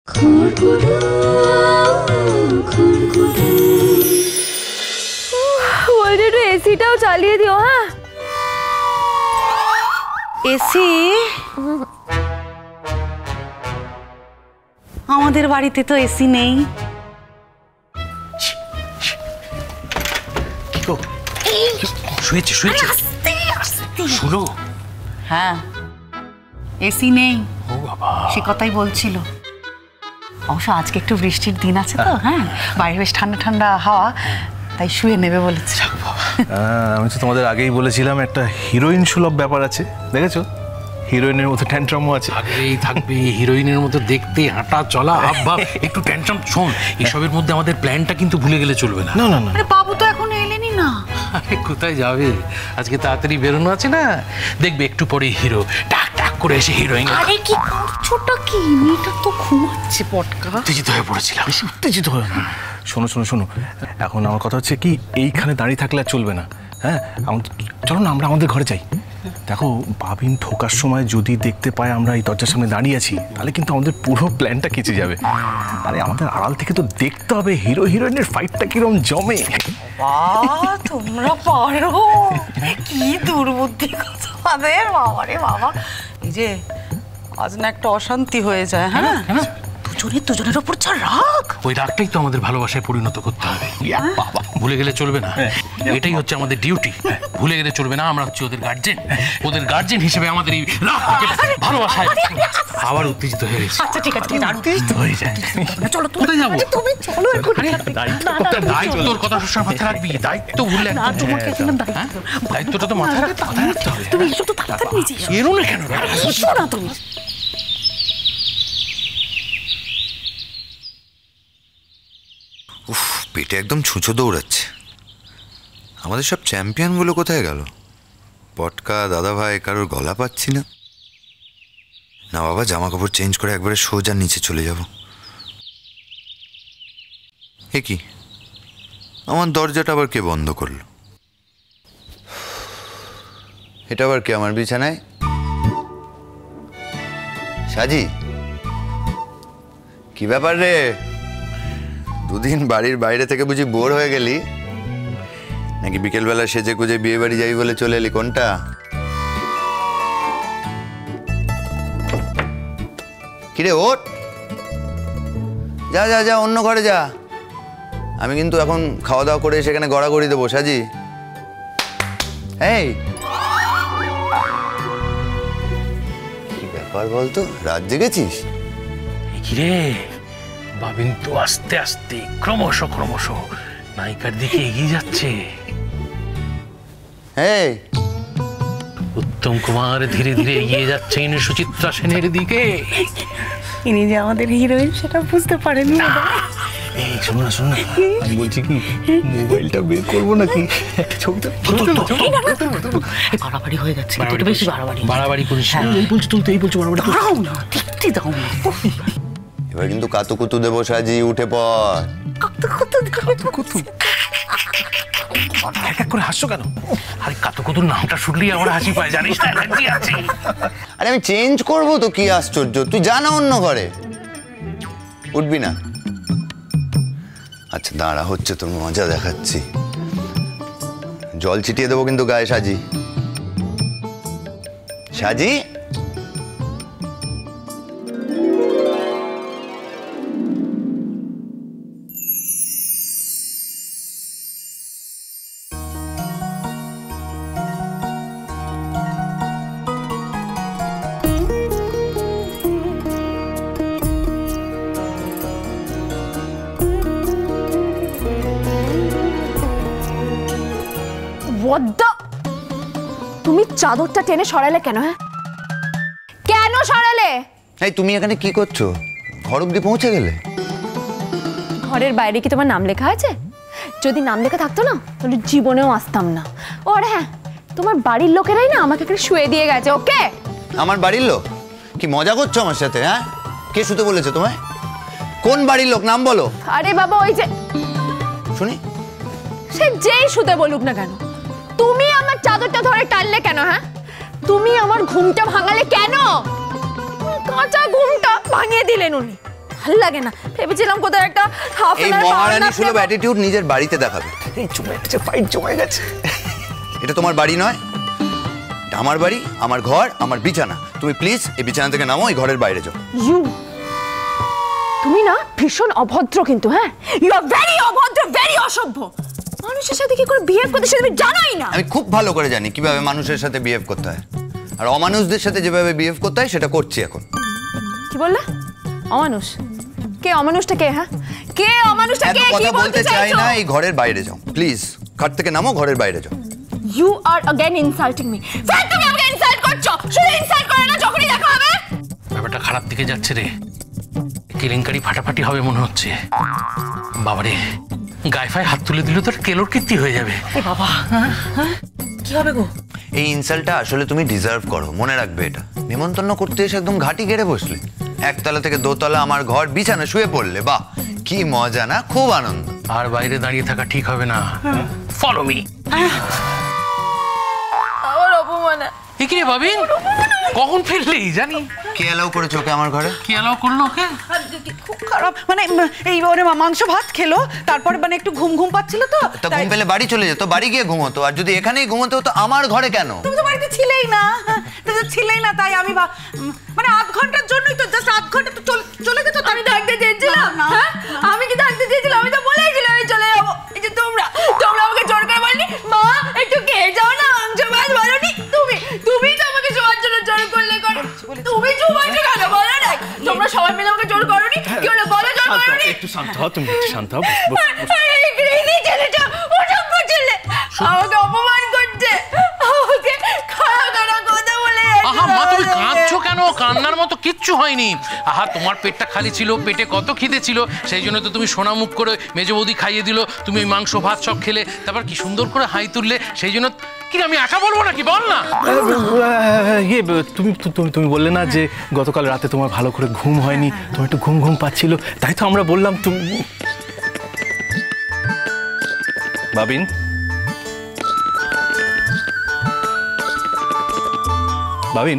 বলছি একটু এসিটাও চালিয়ে দিও। হ্যাঁ এসি আমাদের বাড়িতে তো এসি নেই। শুয়েছে শুয়েছে শুনো। হ্যাঁ এসি নেই, ও বাবা সে কথাই বলছিল। অবশ্য আজকে একটু বৃষ্টির দিন আছে তো, হ্যাঁ বাইরে বেশ ঠান্ডা ঠান্ডা হাওয়া, তাই শুয়ে নেবে বলেছে। আমি তো তোমাদের আগেই বলেছিলাম একটা হিরোইন সুলভ ব্যাপার আছে, দেখেছো? হিরোইনের মতো ট্যান্ট্রামও আছে। আগেই থাকবে হিরোইনের মতো দেখতে, হাঁটা চলা হাবভাব, একটু ট্যান্ট্রাম। শোন, এসবের মধ্যে আমাদের প্ল্যানটা কিন্তু ভুলে গেলে চলবে না। না না না, আরে বাবু তো এখনো এলেনি না। আরে কোথায় যাবে, আজকে তাড়াতাড়ি বেরোনো আছে না, দেখবে একটু পরে হিরো টাক টাক করে এসে হিরোইন। আরে কি ছোটটা, কি মেয়েটা তো ঘুমাচ্ছে পটকা। উত্তেজিত হয়ে পড়েছিলাম। বেশি উত্তেজিত হয়ে না। শোনো শোনো শোনো, এখন আমার কথা হচ্ছে কি, এইখানে দাঁড়িয়ে থাকলে আর চলবে না। হ্যাঁ চলো না আমরা আমাদের ঘরে যাই। দেখো বাবিন ঠোকার সময় যদি দেখতে পায় আমরা এই দরজার সামনে দাঁড়িয়ে আছি, তাহলে কিন্তু আমাদের পুরো প্ল্যানটা কেচে যাবে। আরে আমাদের আড়াল থেকে তো দেখতে হবে হিরো হিরোইনের ফাইটটা কিরম জমে। তোমরা পারো, কি দুর্বুদ্ধি তোমাদের। বাবা রে বাবা, এই যে আজ না একটা অশান্তি হয়ে যায়। হ্যাঁ দুজনের ওপর যা রাগ, ওই রাগটাই তো আমাদের ভালোবাসায় পরিণত করতে হবে। বাবা ভুলে গেলে চলবে না, এটাই হচ্ছে আমাদের ডিউটি। ভুলে গেলে চলবে না, আমরা হচ্ছে ওদের গার্জেন। ওদের গার্জেন হিসেবে আমাদের এই ভালোবাসায় আবার উত্তেজিত হয়ে গেছে। আচ্ছা ঠিক আছে, উত্তেজিত হয়ে যায়। চলো কোথায় যাবো? তুমি চলো। দায়িত্বর কথা সবসময় মাথায় রাখবি, দায়িত্ব ভুললে দায়িত্বটা তো মাথায় রাখতে হবে। তুমি এসো তো তাড়াতাড়ি নিচে এরো না কেন? এসো না তুমি। উফ, পেটে একদম ছুঁচো দৌড়াচ্ছে। আমাদের সব চ্যাম্পিয়নগুলো কোথায় গেল? পটকা, দাদাভাই, কারোর গলা পাচ্ছি না। না বাবা, জামা কাপড় চেঞ্জ করে একবারে সোজা নিচে চলে যাব। এ কি, আমার দরজাটা আবার কে বন্ধ করলো? এটা আবার কে আমার বিছানায়? সাজি, কি ব্যাপার রে? দুদিন বাড়ির বাইরে থেকে বুঝি বোর হয়ে গেলি নাকি? বিকেলবেলা সেজে গুজে বিয়ে বাড়ি যাই বলে চলে এলি? কোনটা? কিরে ওঠ, যা যা যা, অন্য ঘরে যা। আমি কিন্তু এখন খাওয়া দাওয়া করে সেখানে গড়াগড়ি দেবো। সাজি, এই কি ব্যাপার বলতো, রাত জেগেছিস? কিরে বাবিন তো আস্তে আস্তে ক্রমশ নায়িকার দিকে এগিয়ে যাচ্ছে। এই উত্তম কুমার ধীরে ধীরে এগিয়ে যাচ্ছেন সুচিত্রা সেনের দিকে। ইনি যে আমাদের হিরোইন সেটা বুঝতে পারেনি। এই শোনো না শোনো না, আমি বলছি কি, মোবাইলটা বের করবো নাকি? একটা ছবিটা বাড়াবাড়ি হয়ে যাচ্ছে, বেশি বাড়াবাড়ি করিস। এই বলছি তুলতে, এই বলছি বাড়াবাড়ি। দাও না, দেখতে দাও না। এবার কিন্তু কাতুকুতু দেবো। সাজি, উঠে পড়। কাতুকুতু এক এক করে হাসছো কেন? আরে কাতুকুতুর নামটা শুনলেই আমার হাসি পায়, জানিস না? এনার্জি আছে। আরে আমি চেঞ্জ করবো তো, কি আশ্চর্য। তুই যা না অন্য ঘরে। উঠবি না? আচ্ছা দাঁড়া, হচ্ছে তোর মজা দেখাচ্ছি। জল ছিটিয়ে দেবো কিন্তু গায়ে। সাজি, সাজি, তুমি চাদরটা টেনে সরালে কেন? হ্যাঁ কেন সরালে? এই তুমি এখানে কি করছো? ঘর অব্দি পৌঁছে গেলে? ঘরের বাইরে কি তোমার নাম লেখা আছে? যদি নাম লেখা থাকতো না তাহলে জীবনেও আসতাম না। ওর হ্যাঁ, তোমার বাড়ির লোকেরাই না আমাকে এখানে শুয়ে দিয়ে গেছে। ওকে, আমার বাড়ির লোক? কি মজা করছো আমার সাথে? হ্যাঁ, কে শুতে বলেছে তোমায়? কোন বাড়ির লোক, নাম বলো। আরে বাবা, ওই যে শুনি। সে যেই শুতে বলুক না কেন, তুমি আমার চাদরটা ধরে টানলে কেন? হ্যাঁ, তুমি আমার ঘুমটা ভাঙালে কেন? কাঁচা ঘুমটা ভাঙিয়ে দিলেন উনি। ভালো লাগে না। ভেবেছিলাম কোথাও একটা হাফ এই মহারানী সুলভ অ্যাটিটিউড নিজের বাড়িতে দেখাবে। এই জমে গেছে, ফাইট জমে গেছে। এটা তোমার বাড়ি নয়, এটা আমার বাড়ি, আমার ঘর, আমার বিছানা। তুমি প্লিজ এই বিছানা থেকে নামো, এই ঘরের বাইরে যাও। তুমি না ভীষণ অভদ্র কিন্তু, হ্যাঁ ইউ আর ভেরি অভদ্র, ভেরি অসভ্য। মানুষের সাথে কি করে বিহেভ করতে সেটা তুমি জানোই না। আমি খুব ভালো করে জানি কিভাবে মানুষের সাথে বিহেভ করতে হয়, আর অমানুষদের সাথে যেভাবে বিহেভ করতে হয় সেটা করছি এখন। কি বললে? অমানুষ? কে অমানুষটা? কে? হ্যাঁ কে অমানুষটা? কে? কি কথা বলতে চাই চাইছো? না, এই ঘরের বাইরে যাও প্লিজ। খাট থেকে নামো, ঘরের বাইরে যাও। You are again insulting me. ফের তুমি আমাকে ইনসাল্ট করছো। শুধু ইনসাল্ট করে না, যখনই দেখা হবে। ব্যাপারটা খারাপ দিকে যাচ্ছে রে, কেলেঙ্কারি ফাটাফাটি হবে মনে হচ্ছে। বাবারে, গায়ে ফায়ে হাত তুলে দিল তোর কেলোর কীর্তি হয়ে যাবে। এ বাবা, কি হবে গো? এই ইনসাল্টটা আসলে তুমি ডিজার্ভ করো, মনে রাখবে এটা। নিমন্ত্রণ করতে এসে একদম ঘাটি গেড়ে বসলে, একতলা থেকে দোতলা আমার ঘর, বিছানা শুয়ে পড়লে। বাহ, কি মজা না, খুব আনন্দ। আর বাইরে দাঁড়িয়ে থাকা ঠিক হবে না, ফলো মি। আমার অপমান। কি রে বাবিন, কখন ফিরলি জানি? কে এলাও করেছে ওকে আমার ঘরে? কি এলাও করলো ওকে? খুব খারাপ, মানে এই ওরে মাংস ভাত খেলো, তারপরে মানে একটু ঘুম ঘুম পাচ্ছিল তো। তা ঘুম পেলে বাড়ি চলে যেত, বাড়ি গিয়ে ঘুমোতো। আর যদি এখানেই ঘুমোতো তো আমার ঘরে কেন? তুমি তো বাড়িতে ছিলেই না, তুমি তো ছিলেই না, তাই আমি মানে আধ ঘন্টার জন্যই তো, জাস্ট আধ ঘন্টা তো চলে যেত। আমি থাকতে চেয়েছিলাম, হ্যাঁ আমি কি থাকতে চেয়েছিলাম? আমি তো বলেছিলাম আমি চলে যাবো। এই যে তোমরা আমাকে জোর করে বলনি মা একটু খেয়ে যাও না, মাংস ভাত বলোনি। তুমি তো আমাকে শোয়ার জন্য জোর করলে। তুমি চুমাইছো কেন বলো না? তোমরা সবাই মিলে আমাকে জোর করোনি? কি হলো বলো, জোর করোনি? একটু শান্ত হও, তুমি একটু শান্ত হও। এই গ্রেনি ছেলেটা অসভ্য ছেলে, আমাকে অপমান করছে, আমাকে খারাপ খারাপ কথা বলে। আহা মা, তুমি কাঁদছো কেন? কান্নার মতো কিচ্ছু হয়নি। আহা, তোমার পেটটা খালি ছিল, পেটে কত খিদে ছিল, সেই জন্য তো তুমি সোনা মুখ করে মেজো বৌদি খাইয়ে দিল। তুমি ওই মাংস ভাত সব খেলে, তারপর কি সুন্দর করে হাই তুললে, সেই জন্য। কি আমি একা বলবো নাকি, বল না? ইয়ে, তুমি বললে না যে গতকাল রাতে তোমার ভালো করে ঘুম হয়নি, তোমার একটু ঘুম ঘুম পাচ্ছিল, তাই তো আমরা বললাম তুমি। বাবিন, বাবিন,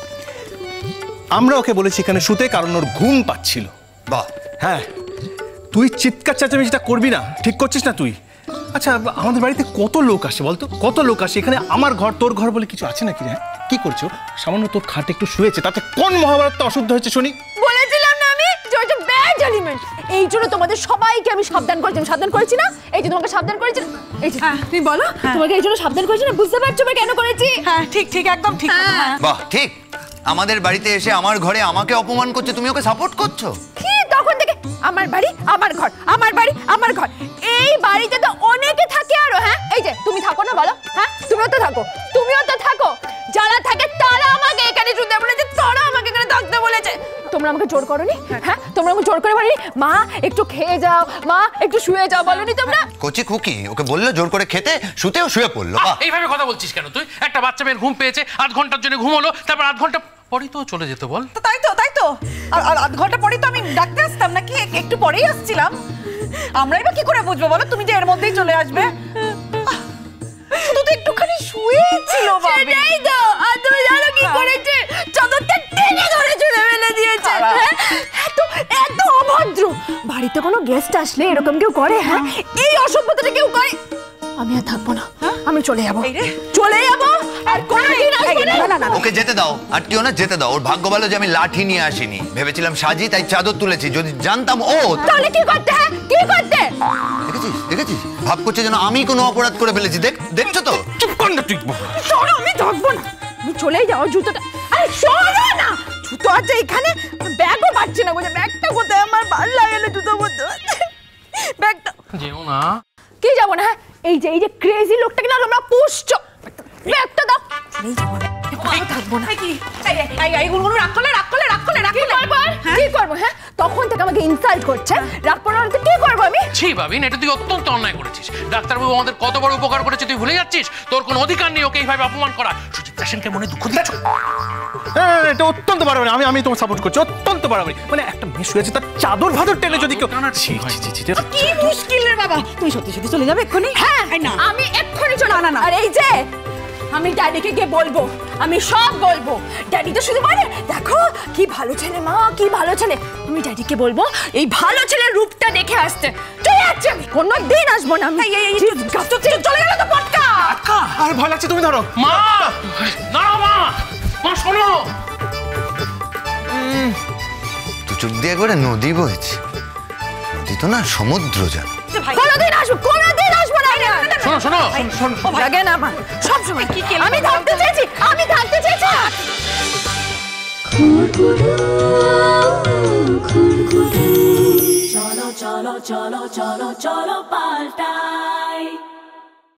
আমরা ওকে বলেছি এখানে শুতে, কারণ ওর ঘুম পাচ্ছিল। বাহ, হ্যাঁ, তুই চিৎকার চেঁচামেচিটা করবি না, ঠিক করছিস না তুই? আচ্ছা, আমাদের বাড়িতে কত লোক আসে বলতো, কত লোক আসে। এখানে আমার ঘর তোর ঘর বলে কিছু আছে নাকি? হ্যাঁ, কি করছো? সামান্য তোর খাটে একটু শুয়েছে, তাতে কোন মহাভারতটা অশুদ্ধ হয়েছে শুনি? বলেছিলাম না আমি যে ওইটা ব্যাড এলিমেন্ট। এই জন্য তোমাদের সবাইকে আমি সাবধান করেছি। সাবধান করেছি না? এই যে তোমাকে সাবধান করেছি না? এই যে তুমি বলো, তোমাকে এই জন্য সাবধান করেছি না? বুঝতে পারছো আমি কেন করেছি? হ্যাঁ ঠিক ঠিক, একদম ঠিক। বাহ, ঠিক। আমাদের বাড়িতে এসে আমার ঘরে আমাকে অপমান করছে, তুমি ওকে সাপোর্ট করছো? কি তখন থেকে আমার বাড়ি আমার ঘর, আমার বাড়ি আমার ঘর। এই বাড়িতে তো অনেকে থাকে আরো। হ্যাঁ, এই যে তুমি থাকো না বলো? হ্যাঁ তুমিও তো থাকো, তুমিও তো থাকো। যারা থাকে তারা আমাকে এখানে শুতে বলেছে, তারা আমাকে এখানে থাকতে বলেছে। তোমরা আমাকে জোর করোনি? হ্যাঁ তোমরা আমাকে জোর করে বলনি মা একটু খেয়ে যাও, মা একটু শুয়ে যাও, বলনি তোমরা? কচি খুকি ওকে বললো জোর করে খেতে, শুতেও শুয়ে পড়লো। এইভাবে কথা বলছিস কেন তুই? একটা বাচ্চা মেয়ের ঘুম পেয়েছে, আধ ঘন্টার জন্য ঘুমোলো, তারপর আধ ঘন্টা পরেই তো চলে যেত। বল। তাই তো আর আধ ঘন্টা পরেই তো আমি ডাকতে আসতাম নাকি? একটু পরেই আসছিলাম। আমরাই বা কি করে বুঝবো বলো তুমি যে এর মধ্যেই চলে আসবে? শুধু তো একটুখানি শুয়েছিল বাবা। সেটাই তো। আর তুমি জানো কি করেছে? চাদরটা টেনে ধরে চলে ফেলে দিয়েছে। এত অভদ্র। বাড়িতে কোনো গেস্ট আসলে এরকম কেউ করে? হ্যাঁ, এই অসভ্যতাটা কেউ করে? আমি আর থাকবো না, আমি চলে যাবো, চলে যাবো। আর কোনোদিন আসবো না। ওকে যেতে দাও, আটটিও না, যেতে দাও। ওর ভাগ্য ভালো যে আমি লাঠি নিয়ে আসিনি, ভেবেছিলাম সাজি, তাই চাদর তুলেছি। যদি জানতাম ও। তাহলে কি করতে? হ্যাঁ কি করতে? দেখেছিস ভাব করছে যেন আমি কোনো অপরাধ করে ফেলেছি। দেখছো তো? চুপ কর না তুই। শোনো, আমি থাকবো না, আমি চলেই যাও। জুতোটা, আরে শোনো না, জুতো আছে এখানে, ব্যাগও পাচ্ছি না। বলে ব্যাগটা কোথায়? আমার ভালো লাগে না জুতো পরতে। ব্যাগটা যেও না। কি যাবো না? হ্যাঁ এই যে ক্রেজি লোকটাকে না তোমরা পুষছো। ব্যাগটা দাও। চলেই যাবো না, থাকবো না। কি করবো? হ্যাঁ তখন থেকে আমাকে ইনসাল্ট করছে। রাগ করো না তো কি করবো আমি? ছি বাবিন, এটা তুই অত্যন্ত অন্যায় করেছিস। ডাক্তারবাবু আমাদের কত বড় উপকার করেছে, তুই ভুলে যাচ্ছিস? তোর কোনো অধিকার নেই ওকে এইভাবে অপমান করা। সুচিত্রা সেনকে মনে দুঃখ দিচ্ছ। হ্যাঁ, এটা অত্যন্ত বাড়াবাড়ি। আমি তোমার সাপোর্ট করছি, অত্যন্ত বাড়াবাড়ি। মানে একটা মেয়ে শুয়েছে, তার চাদর ভাদর টেনে যদি কেউ। কি মুশকিল রে বাবা, তুমি সত্যি সত্যি চলে যাবে এক্ষুনি? হ্যাঁ আমি এক্ষুনি চলে। না। আর এই যে আমি ড্যাডিকে গিয়ে বলবো, আমি সব বলবো। ড্যাডি তো শুধু বলে দেখো কি ভালো ছেলে মা, কি ভালো ছেলে। আমি ড্যাডিকে বলবো এই ভালো ছেলের রূপটা দেখে আসতে। চলে যাচ্ছি আমি, কোনোদিন আসবো না আমি। চলে গেল তো পটকা। আর ভয় লাগছে, তুমি ধরো। মা না, মা মা শোনো। তো চোখ দিয়ে করে নদী বহেছে, নদী তো না সমুদ্র যান। কোনোদিন আসবো না। শোনো শোনো লাগে না আমার সব সময় আমি থাকতে চেয়েছি, আমি থাকতে চেয়েছি। চলো চলো চলো চলো চলো পাল্টাই।